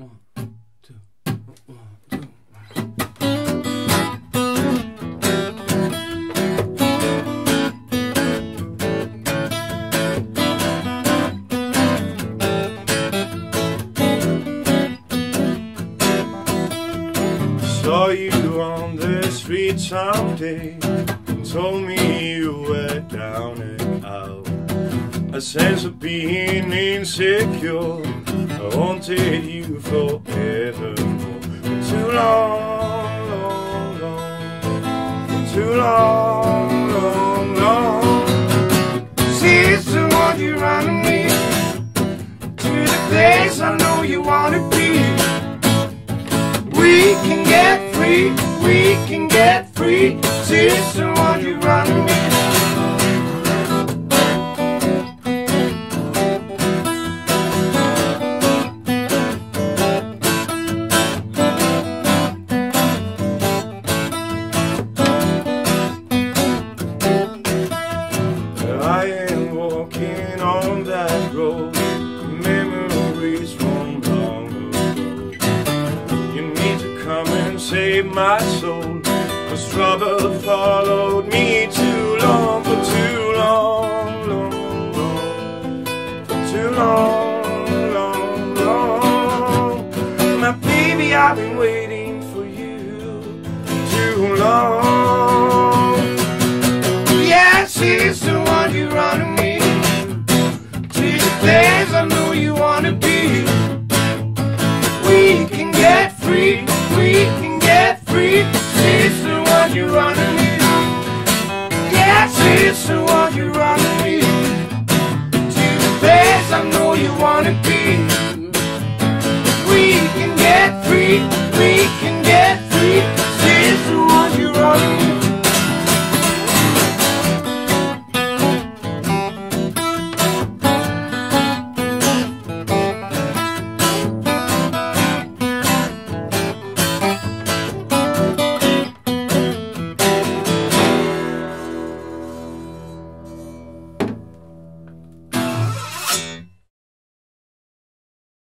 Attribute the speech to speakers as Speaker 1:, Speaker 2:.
Speaker 1: Saw you on the street someday, told me you were down and out. A sense of being insecure, I wanted you forevermore. For too long, long, long, for too long, long, long. Sister, won't you run me to the place I know you wanna be? We can get free, we can get free. Sister, won't you run me? I am walking on that road, memories from long ago. You need to come and save my soul, 'cause trouble followed me too long, for too long, long, long, for too long, long, long. My baby, I've been waiting for you too long. Yeah, sister, won't you run me to the place I know you wanna be? We can get free, we can get free. Sister, won't you run me? Yeah, sister, won't you run me to the place I know you wanna be? We can get free, we can